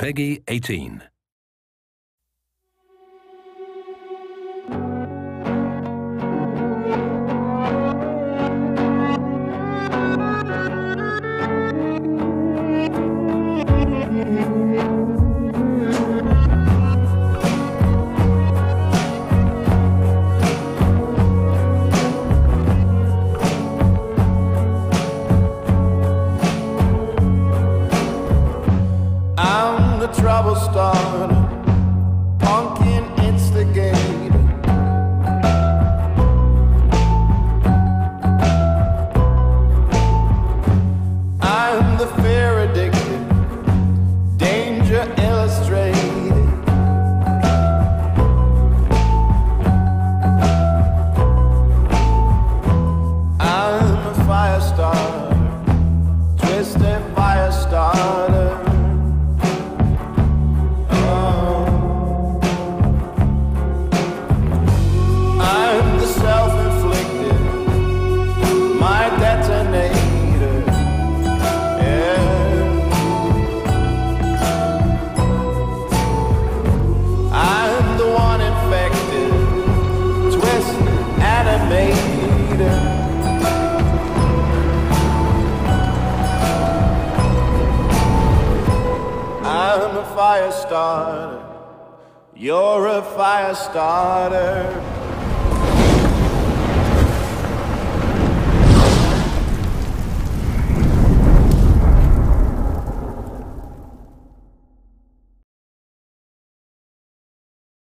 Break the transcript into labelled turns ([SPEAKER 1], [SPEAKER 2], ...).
[SPEAKER 1] Peggy 18.
[SPEAKER 2] Trouble starter, pumpkin instigator. I'm the fear addicted, danger illustrated. I'm a fire starter, twisted fire starter. I'm a fire starter, you're a fire starter.